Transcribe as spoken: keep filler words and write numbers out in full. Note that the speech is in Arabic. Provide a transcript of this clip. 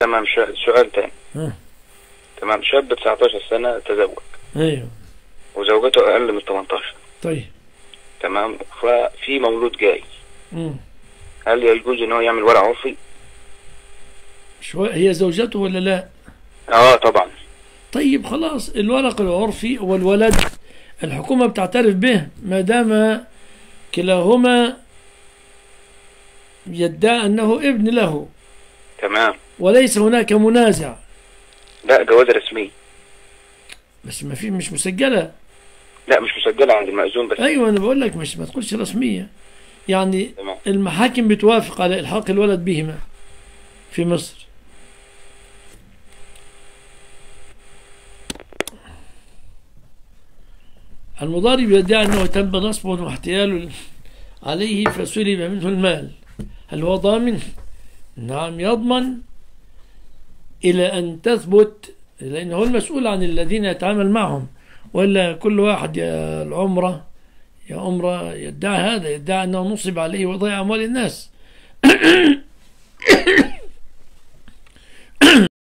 تمام. سؤال تاني. ها. تمام. شاب تسعتاشر سنة تزوج. ايوه. وزوجته اقل من تمنتاشر. طيب. تمام. ففي مولود جاي. امم هل يجوز ان هو يعمل ورق عرفي؟ شو هي زوجته ولا لا؟ اه طبعا. طيب خلاص، الورق العرفي والولد الحكومة بتعترف به ما دام كلاهما يدعي أنه ابن له. تمام. وليس هناك منازع. لا جواز رسمي. بس ما في، مش مسجلة. لا مش مسجلة عند المأذون بس. أيوة أنا بقول لك مش، ما تقولش رسمية يعني. تمام. المحاكم بتوافق على إلحاق الولد بهما في مصر. المضارب يدعي أنه تم نصبه واحتيال عليه فسلب منه المال. هل هو ضامن؟ نعم يضمن إلى أن تثبت، لأنه هو المسؤول عن الذين يتعامل معهم، وإلا كل واحد يا العمرة يا عمرة يدعي هذا، يدعي أنه نصب عليه وضيع أموال الناس.